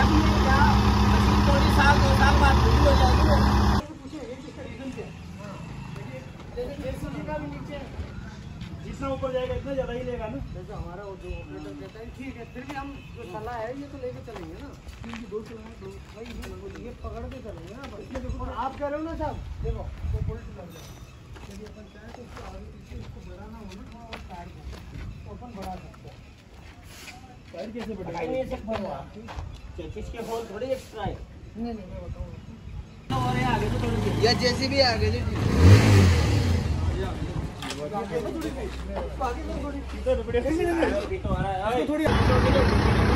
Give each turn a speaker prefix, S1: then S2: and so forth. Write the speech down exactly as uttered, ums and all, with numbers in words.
S1: बाकी ये क्या थोड़ी साल दो साल बाद पूरी हो जाएगी।
S2: जितना ऊपर जाएगा इतना ज्यादा ही लेगा ना।
S1: जैसे हमारा वो जो ऑपरेटर कहता है ठीक है, फिर भी हम जो सलाह है ये तो लेके चलेंगे ना। दो सौ दो भाई ये पकड़ के चलेंगे ना। और आप कह रहे हो ना साहब, देखो तो पुलिस लग जाए, यदि अपन चाहे तो उसको आगे पीछे इसको बढ़ाना हो ना और टायर को अपन बढ़ा सकते हैं।
S2: टायर कैसे बढ़ाएंगे?
S1: नहीं नहीं सकते हो आप, चेसिस के होल थोड़ी एक्स्ट्रा है। नहीं नहीं मैं बताऊंगा। और ये आगे तो थोड़ी या जैसे भी आगे जो
S2: इधर बढ़िया
S1: थोड़ी